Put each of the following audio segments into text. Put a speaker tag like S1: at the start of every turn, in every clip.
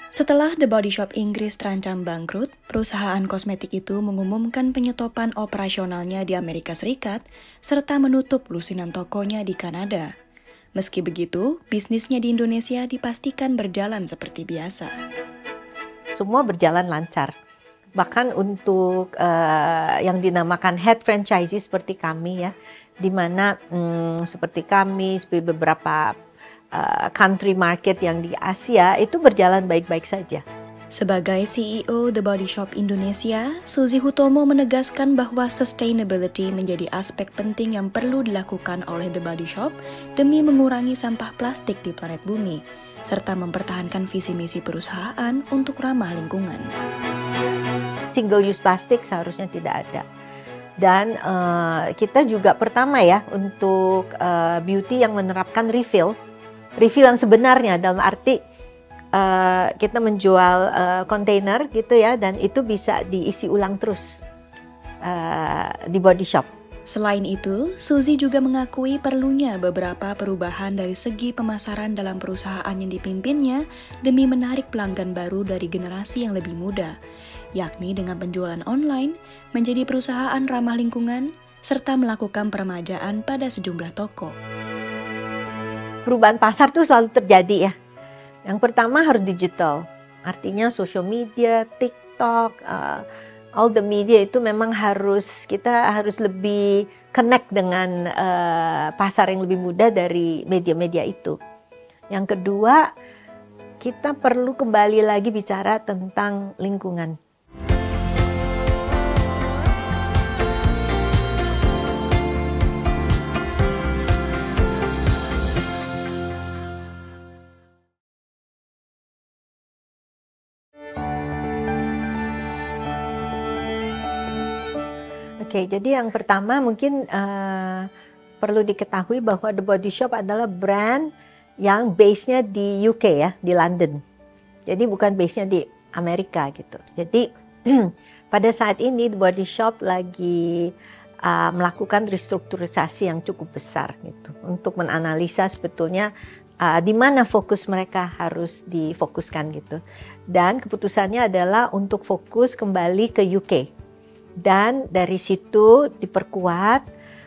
S1: Setelah The Body Shop Inggris terancam bangkrut, perusahaan kosmetik itu mengumumkan penyetopan operasionalnya di Amerika Serikat serta menutup lusinan tokonya di Kanada. Meski begitu, bisnisnya di Indonesia dipastikan berjalan seperti biasa.
S2: Semua berjalan lancar. Bahkan untuk yang dinamakan head franchisee seperti kami ya, di mana seperti kami, seperti beberapa country market yang di Asia itu berjalan baik-baik saja.
S1: Sebagai CEO The Body Shop Indonesia, Suzy Hutomo menegaskan bahwa sustainability menjadi aspek penting yang perlu dilakukan oleh The Body Shop demi mengurangi sampah plastik di planet bumi, serta mempertahankan visi misi perusahaan untuk ramah lingkungan.
S2: Single use plastik seharusnya tidak ada. Dan kita juga pertama ya untuk beauty yang menerapkan refill yang sebenarnya, dalam arti kita menjual kontainer gitu ya, dan itu bisa diisi ulang terus di Body Shop.
S1: Selain itu, Suzy juga mengakui perlunya beberapa perubahan dari segi pemasaran dalam perusahaan yang dipimpinnya demi menarik pelanggan baru dari generasi yang lebih muda, yakni dengan penjualan online, menjadi perusahaan ramah lingkungan, serta melakukan peremajaan pada sejumlah toko.
S2: Perubahan pasar tuh selalu terjadi ya. Yang pertama harus digital, artinya social media, TikTok, all the media itu memang kita harus lebih connect dengan pasar yang lebih mudah dari media-media itu. Yang kedua, kita perlu kembali lagi bicara tentang lingkungan. Oke, jadi yang pertama mungkin perlu diketahui bahwa The Body Shop adalah brand yang base-nya di UK ya, di London. Jadi bukan base-nya di Amerika gitu. Jadi pada saat ini The Body Shop lagi melakukan restrukturisasi yang cukup besar gitu, untuk menganalisa sebetulnya di mana fokus mereka harus difokuskan gitu. Dan keputusannya adalah untuk fokus kembali ke UK. Dan dari situ diperkuat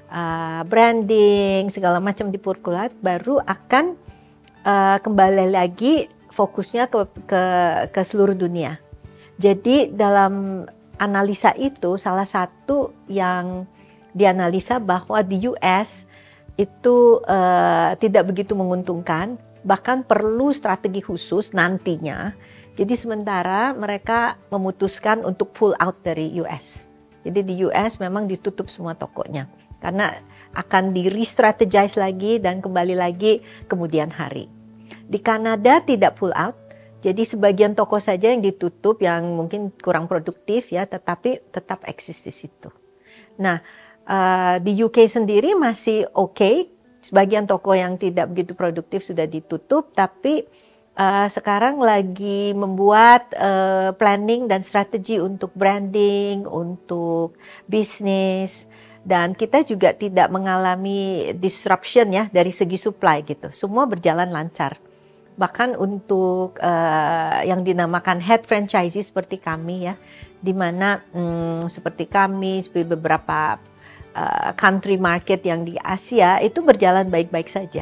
S2: branding segala macam diperkuat, baru akan kembali lagi fokusnya ke seluruh dunia. Jadi dalam analisa itu salah satu yang dianalisa bahwa di US itu tidak begitu menguntungkan, bahkan perlu strategi khusus nantinya. Jadi sementara mereka memutuskan untuk pull out dari US. Jadi di US memang ditutup semua tokonya karena akan di-re-strategize lagi dan kembali lagi kemudian hari. Di Kanada tidak pull out, jadi sebagian toko saja yang ditutup yang mungkin kurang produktif ya, tetapi tetap eksis di situ. Nah, di UK sendiri masih oke, sebagian toko yang tidak begitu produktif sudah ditutup, tapi sekarang lagi membuat planning dan strategi untuk branding, untuk bisnis, dan kita juga tidak mengalami disruption ya dari segi supply gitu. Semua berjalan lancar. Bahkan untuk yang dinamakan head franchisee seperti kami ya, di mana seperti kami, seperti beberapa country market yang di Asia itu berjalan baik-baik saja.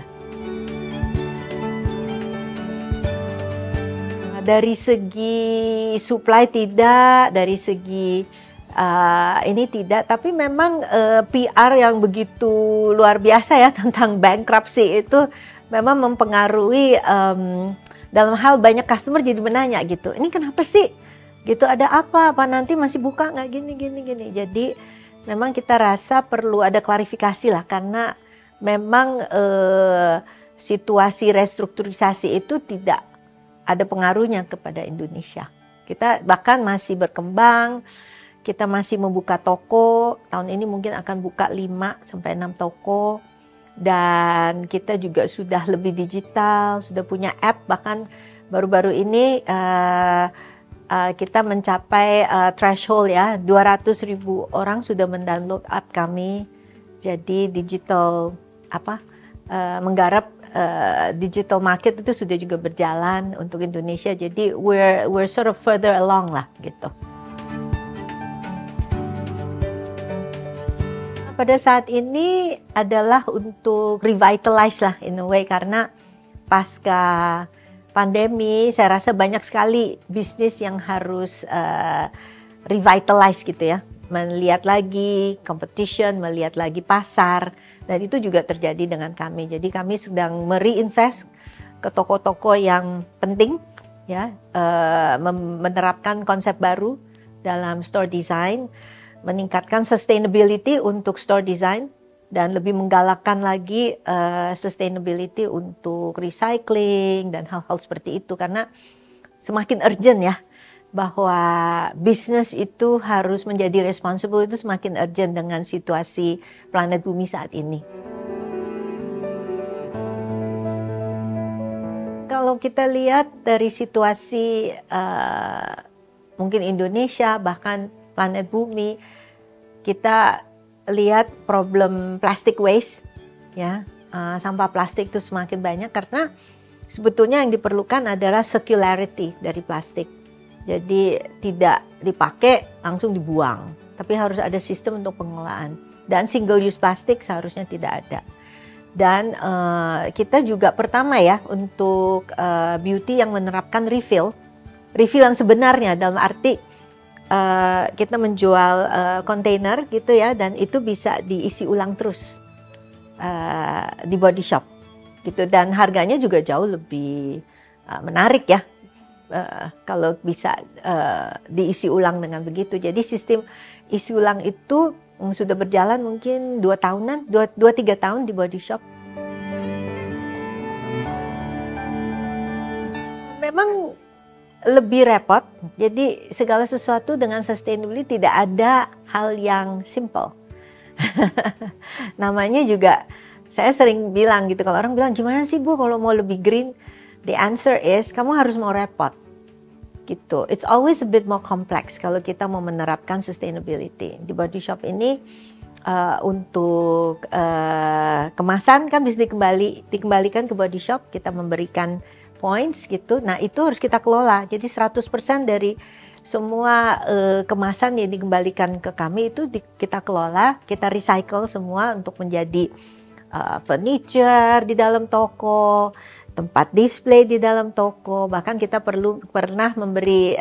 S2: Dari segi supply tidak, dari segi ini tidak, tapi memang PR yang begitu luar biasa ya tentang bankruptcy itu memang mempengaruhi dalam hal banyak customer jadi menanya gitu, ini kenapa sih? Gitu, ada apa nanti masih buka nggak gini. Jadi memang kita rasa perlu ada klarifikasi lah, karena memang situasi restrukturisasi itu tidak ada pengaruhnya kepada Indonesia. Kita bahkan masih berkembang, kita masih membuka toko, tahun ini mungkin akan buka 5-6 toko, dan kita juga sudah lebih digital, sudah punya app, bahkan baru-baru ini kita mencapai threshold ya, 200.000 orang sudah mendownload app kami, jadi digital menggarap digital market itu sudah juga berjalan untuk Indonesia. Jadi we're sort of further along lah gitu. Pada saat ini adalah untuk revitalize lah in a way, karena pasca pandemi saya rasa banyak sekali bisnis yang harus revitalize gitu ya. Melihat lagi competition, melihat lagi pasar, dan itu juga terjadi dengan kami. Jadi kami sedang mereinvest ke toko-toko yang penting, ya, menerapkan konsep baru dalam store design, meningkatkan sustainability untuk store design, dan lebih menggalakkan lagi sustainability untuk recycling dan hal-hal seperti itu, karena semakin urgent ya, bahwa bisnis itu harus menjadi responsible, itu semakin urgent dengan situasi planet bumi saat ini. Kalau kita lihat dari situasi mungkin Indonesia, bahkan planet bumi, kita lihat problem plastic waste, ya, sampah plastik itu semakin banyak karena sebetulnya yang diperlukan adalah circularity dari plastik. Jadi tidak dipakai langsung dibuang, tapi harus ada sistem untuk pengelolaan. Dan single use plastik seharusnya tidak ada. Dan kita juga pertama ya untuk beauty yang menerapkan refill yang sebenarnya, dalam arti kita menjual kontainer gitu ya, dan itu bisa diisi ulang terus di body shop gitu, dan harganya juga jauh lebih menarik ya. Kalau bisa diisi ulang dengan begitu. Jadi sistem isi ulang itu sudah berjalan mungkin 2-3 tahun di body shop. Memang lebih repot, jadi segala sesuatu dengan sustainability tidak ada hal yang simple. Namanya juga, saya sering bilang gitu, kalau orang bilang gimana sih Bu kalau mau lebih green, the answer is kamu harus mau repot gitu. It's always a bit more complex kalau kita mau menerapkan sustainability. Di body shop ini untuk kemasan kan bisa dikembalikan ke body shop, kita memberikan points gitu. Nah, itu harus kita kelola. Jadi 100% dari semua kemasan yang dikembalikan ke kami itu kita kelola, kita recycle semua untuk menjadi furniture di dalam toko, tempat display di dalam toko, bahkan kita pernah memberi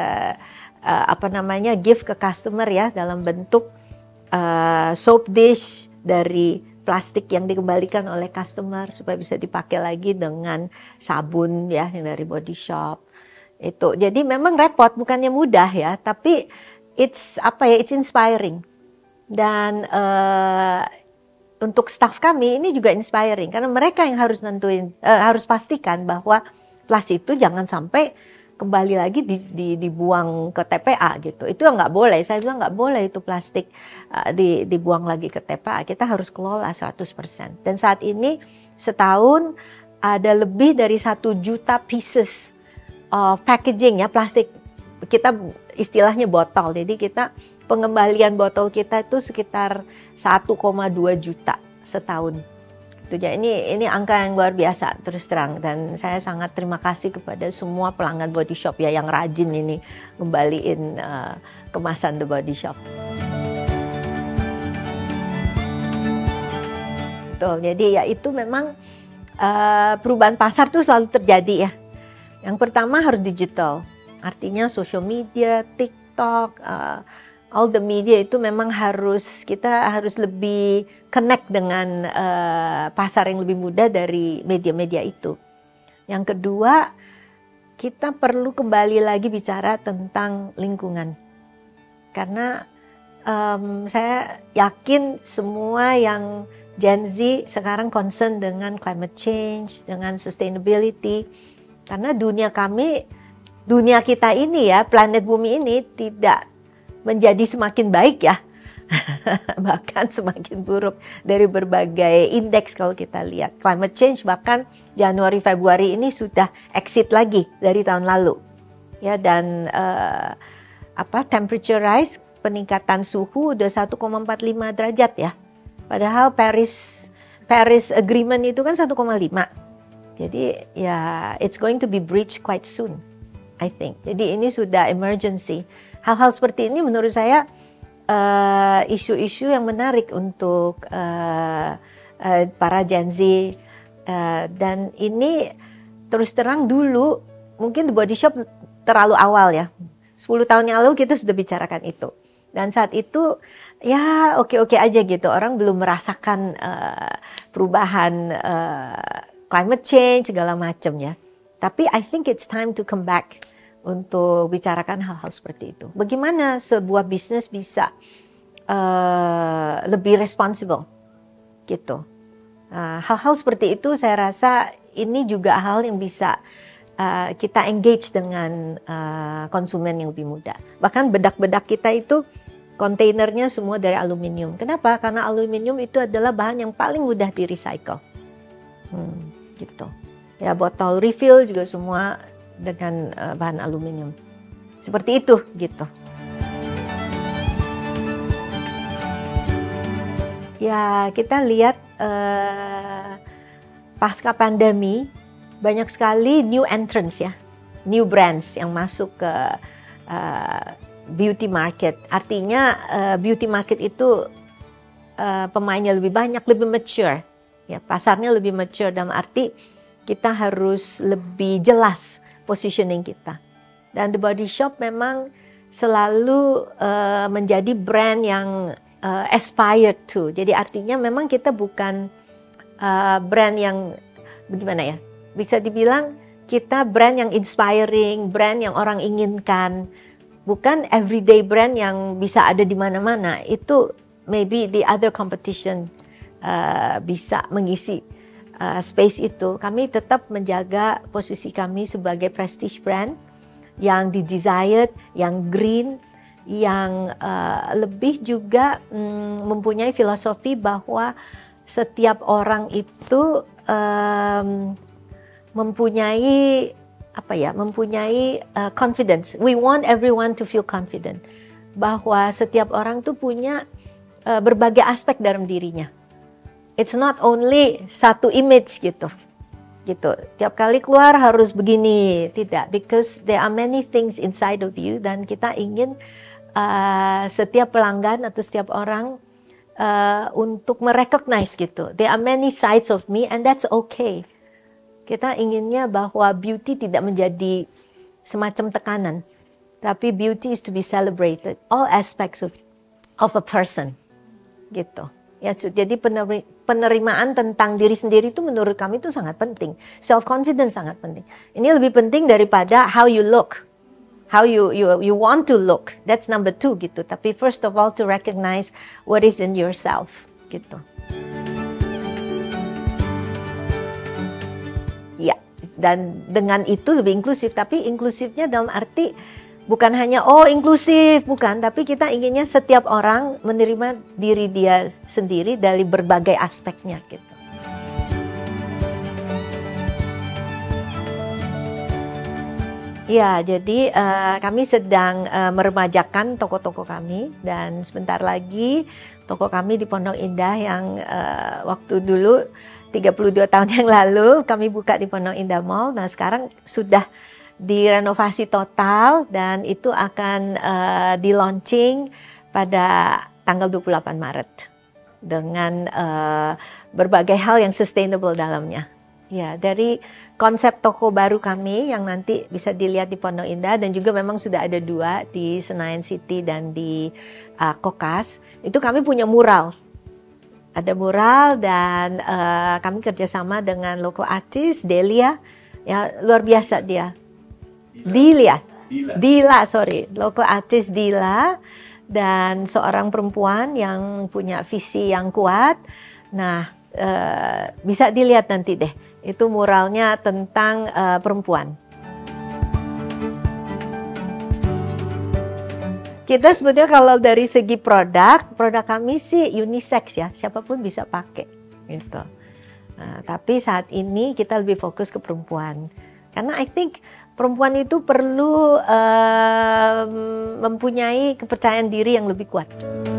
S2: gift ke customer ya, dalam bentuk soap dish dari plastik yang dikembalikan oleh customer supaya bisa dipakai lagi dengan sabun ya yang dari body shop. Itu jadi memang repot, bukannya mudah ya, tapi it's inspiring. Dan untuk staff kami ini juga inspiring karena mereka yang harus harus pastikan bahwa plastik itu jangan sampai kembali lagi dibuang ke TPA gitu. Itu nggak boleh. Saya bilang nggak boleh itu plastik dibuang lagi ke TPA. Kita harus kelola 100%. Dan saat ini setahun ada lebih dari 1 juta pieces of packaging ya, plastik. Kita istilahnya botol. Jadi kita pengembalian botol kita itu sekitar 1,2 juta setahun. Itu ya, ini angka yang luar biasa terus terang, dan saya sangat terima kasih kepada semua pelanggan body shop ya yang rajin ini ngembaliin kemasan The Body Shop. Betul. Jadi ya itu memang perubahan pasar tuh selalu terjadi ya. Yang pertama harus digital. Artinya social media, TikTok, all the media itu memang kita harus lebih connect dengan pasar yang lebih mudah dari media-media itu. Yang kedua, kita perlu kembali lagi bicara tentang lingkungan. Karena saya yakin semua yang Gen Z sekarang concern dengan climate change, dengan sustainability. Karena dunia kita ini ya, planet bumi ini tidak menjadi semakin baik ya, bahkan semakin buruk dari berbagai indeks kalau kita lihat. Climate change bahkan Januari Februari ini sudah exit lagi dari tahun lalu. Ya, dan temperature rise, peningkatan suhu udah 1,45 derajat ya. Padahal Paris Agreement itu kan 1,5. Jadi ya it's going to be breached quite soon, I think. Jadi ini sudah emergency. Hal-hal seperti ini menurut saya isu-isu yang menarik untuk para Gen Z. Dan ini terus terang dulu mungkin The Body Shop terlalu awal ya. 10 tahun yang lalu kita sudah bicarakan itu. Dan saat itu ya oke-oke aja gitu. Orang belum merasakan perubahan climate change segala macam ya. Tapi I think it's time to come back untuk bicarakan hal-hal seperti itu. Bagaimana sebuah bisnis bisa lebih responsible gitu. Hal-hal seperti itu saya rasa ini juga hal yang bisa kita engage dengan konsumen yang lebih muda. Bahkan bedak-bedak kita itu kontainernya semua dari aluminium. Kenapa? Karena aluminium itu adalah bahan yang paling mudah di recycle. Gitu. Ya botol refill juga semua dengan bahan aluminium. Seperti itu gitu. Ya kita lihat pasca pandemi banyak sekali new entrants ya, new brands yang masuk ke beauty market. Artinya beauty market itu pemainnya lebih banyak, lebih mature. Ya, pasarnya lebih mature dalam arti kita harus lebih jelas positioning kita. Dan The Body Shop memang selalu menjadi brand yang aspired to. Jadi artinya memang kita bukan brand yang bagaimana ya? Bisa dibilang kita brand yang inspiring, brand yang orang inginkan. Bukan everyday brand yang bisa ada di mana-mana. Itu maybe the other competition bisa mengisi space itu. Kami tetap menjaga posisi kami sebagai prestige brand yang di-desired, yang green, yang lebih juga mempunyai filosofi bahwa setiap orang itu mempunyai confidence. We want everyone to feel confident bahwa setiap orang tuh punya berbagai aspek dalam dirinya. It's not only satu image gitu. Tiap kali keluar harus begini, tidak. Because there are many things inside of you dan kita ingin setiap pelanggan atau setiap orang untuk merecognize gitu. There are many sides of me and that's okay. Kita inginnya bahwa beauty tidak menjadi semacam tekanan, tapi beauty is to be celebrated, all aspects of a person, gitu. Ya, jadi penerimaan tentang diri sendiri itu menurut kami itu sangat penting, self confidence sangat penting. Ini lebih penting daripada how you look, how you want to look. That's number 2 gitu. Tapi first of all to recognize what is in yourself, gitu. Ya, dan dengan itu lebih inklusif, tapi inklusifnya dalam arti bukan hanya inklusif, bukan, tapi kita inginnya setiap orang menerima diri dia sendiri dari berbagai aspeknya gitu. Ya, jadi kami sedang meremajakan toko-toko kami dan sebentar lagi toko kami di Pondok Indah yang waktu dulu 32 tahun yang lalu kami buka di Pondok Indah Mall. Nah, sekarang sudah direnovasi total dan itu akan di-launching pada tanggal 28 Maret dengan berbagai hal yang sustainable dalamnya. Ya, dari konsep toko baru kami yang nanti bisa dilihat di Pondok Indah dan juga memang sudah ada 2 di Senayan City dan di Kokas. Itu kami punya mural. Ada mural dan kami kerjasama dengan local artist Delia. Ya, luar biasa dia. Dila, local artist Dila dan seorang perempuan yang punya visi yang kuat. Nah, bisa dilihat nanti deh, itu muralnya tentang perempuan. Kita sebetulnya kalau dari segi produk kami sih unisex ya, siapapun bisa pakai gitu. Nah, tapi saat ini kita lebih fokus ke perempuan. Karena I think perempuan itu perlu mempunyai kepercayaan diri yang lebih kuat.